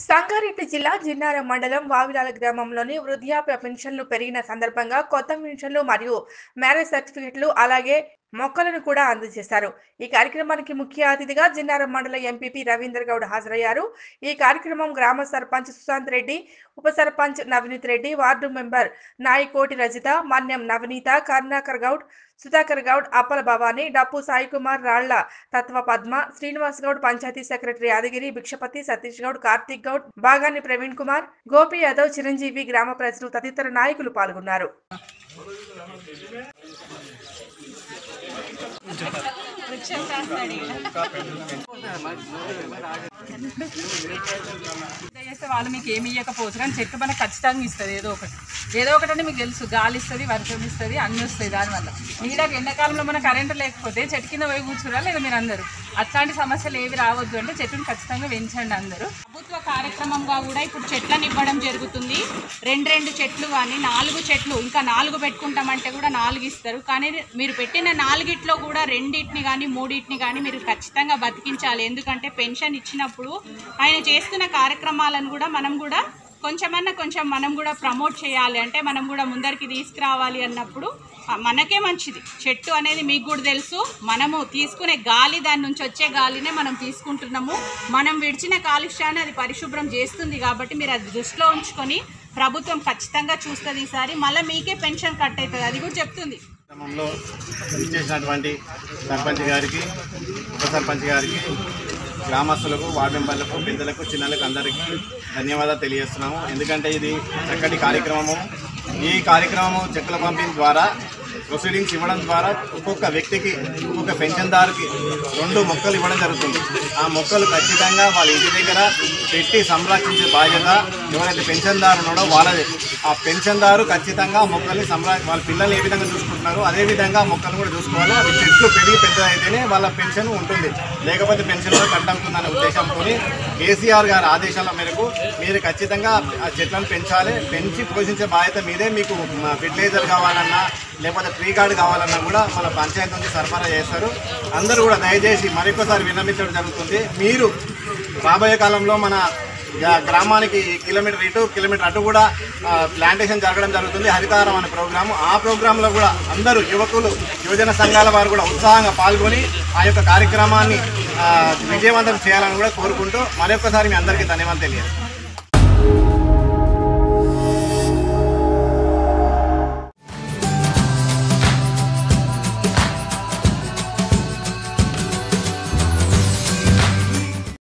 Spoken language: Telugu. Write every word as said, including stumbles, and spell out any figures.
సంగారెడ్డి జిల్లా జిన్నారం మండలం వావిలాల గ్రామంలోని వృద్ధాప్య పెన్షన్లు పెరిగిన సందర్భంగా కొత్త పెన్షన్లు మరియు మ్యారేజ్ సర్టిఫికెట్లు అలాగే మొక్కలను కూడా అందజేశారు. ఈ కార్యక్రమానికి ముఖ్య అతిథిగా జిన్నారం మండల ఎంపీపీ రవీందర్ గౌడ్ హాజరయ్యారు. ఈ కార్యక్రమం గ్రామ సర్పంచ్ సుశాంత్ రెడ్డి, ఉప sarpanch Navneet Reddy, ward member Nayakoti Rajitha, Manyam Navaneetha, Karunakar Goud, Sudhakar Goud, Appala Bhavani, Dappu Saikumar, Ralla Tatva Padma, Srinivas Goud, panchayati secretary Yadagiri, Bhikshapathi, Satish Goud, Karthik Goud, Bagani Praveen Kumar, Gopi Yadav, Chiranjeevi, గ్రామ ప్రజలు తదితర నాయకులు పాల్గొన్నారు. చేస్తే వాళ్ళు మీకు ఏమి ఇవ్వకపోవచ్చు కానీ చెట్టు మనకు ఖచ్చితంగా ఇస్తుంది. ఏదో ఒకటి ఏదో ఒకటి అంటే మీకు తెలుసు, గాలి ఇస్తుంది, వర్షం ఇస్తుంది, అన్నీ వస్తాయి. దానివల్ల నీడకి ఎండాకాలంలో మన కరెంటు లేకపోతే చెట్టు కింద పోయి కూర్చురా లేదా మీరు అందరూ అట్లాంటి సమస్యలు ఏవి రావద్దు అంటే చెట్టుని ఖచ్చితంగా పెంచండి అందరూ. ప్రభుత్వ కార్యక్రమంగా కూడా ఇప్పుడు చెట్లను ఇవ్వడం జరుగుతుంది. రెండు రెండు చెట్లు కానీ నాలుగు చెట్లు ఇంకా నాలుగు పెట్టుకుంటామంటే కూడా నాలుగు ఇస్తారు. కానీ మీరు పెట్టిన నాలుగిట్లో కూడా రెండింటిని కానీ మూడింటిని కానీ మీరు ఖచ్చితంగా బతికించాలి. ఎందుకంటే పెన్షన్ ఇచ్చినప్పుడు ఆయన చేస్తున్న కార్యక్రమాలను కూడా మనం కూడా కొంచెమన్నా కొంచెం మనం కూడా ప్రమోట్ చేయాలి. అంటే మనం కూడా ముందరికి తీసుకురావాలి అన్నప్పుడు మనకే మంచిది. చెట్టు అనేది మీకు కూడా తెలుసు, మనము తీసుకునే గాలి దాని నుంచి వచ్చే గాలినే మనం తీసుకుంటున్నాము. మనం విడిచిన కాలుష్యాన్ని అది పరిశుభ్రం చేస్తుంది. కాబట్టి మీరు అది దృష్టిలో ఉంచుకొని ప్రభుత్వం ఖచ్చితంగా చూస్తుంది. ఈసారి మళ్ళీ మీకే పెన్షన్ కట్ అవుతుంది, అది కూడా చెప్తుంది. క్రమంలో ఇచ్చేసినటువంటి సర్పంచ్ గారికి, ఉప సర్పంచ్ గారికి, గ్రామస్తులకు, వార్డు మెంబర్లకు, పెద్దలకు, చిన్నలకు అందరికీ ధన్యవాదాలు తెలియజేస్తున్నాము. ఎందుకంటే ఇది చక్కటి కార్యక్రమము. ఈ కార్యక్రమము చెక్కుల పంపిణీ ద్వారా, ప్రొసీడింగ్స్ ఇవ్వడం ద్వారా ఒక్కొక్క వ్యక్తికి, ఒక్కొక్క పెన్షన్దారుకి రెండు మొక్కలు ఇవ్వడం జరుగుతుంది. ఆ మొక్కలు ఖచ్చితంగా వాళ్ళ ఇంటి దగ్గర పెట్టి సంరక్షించే బాధ్యత ఎవరైతే పెన్షన్దారు ఉన్నాడో వాళ్ళదే. ఆ పెన్షన్దారు ఖచ్చితంగా మొక్కల్ని సంరా వాళ్ళ పిల్లల్ని ఏ విధంగా చూసుకుంటున్నారో అదేవిధంగా మొక్కలు కూడా చూసుకోవాలి. అవి చెట్లు పెరిగి పెద్దదైతేనే వాళ్ళ పెన్షన్ ఉంటుంది, లేకపోతే పెన్షన్ కూడా కట్ అవుతుందనే ఉద్దేశంతో కేసీఆర్ గారి ఆదేశాల మేరకు మీరు ఖచ్చితంగా ఆ చెట్లను పెంచాలి. పెంచి పోషించే బాధ్యత మీదే. మీకు ఫెర్టిలైజర్ కావాలన్నా లేకపోతే ట్రీ కార్డు కావాలన్నా కూడా మన పంచాయతీ నుంచి సరఫరా చేస్తారు. అందరూ కూడా దయచేసి మరొకసారి విన్నవించడం జరుగుతుంది. మీరు రాబోయే కాలంలో మన గ్రామానికి కిలోమీటర్ ఇటు కిలోమీటర్ అటు కూడా ప్లాంటేషన్ జరగడం జరుగుతుంది, హరితహారం అనే ప్రోగ్రాము. ఆ ప్రోగ్రాంలో కూడా అందరూ యువకులు, యువజన సంఘాల వారు కూడా ఉత్సాహంగా పాల్గొని ఆ యొక్క కార్యక్రమాన్ని విజయవంతం చేయాలని కూడా కోరుకుంటూ మరొకసారి మీ అందరికీ ధన్యవాదాలు తెలియజేస్తాను.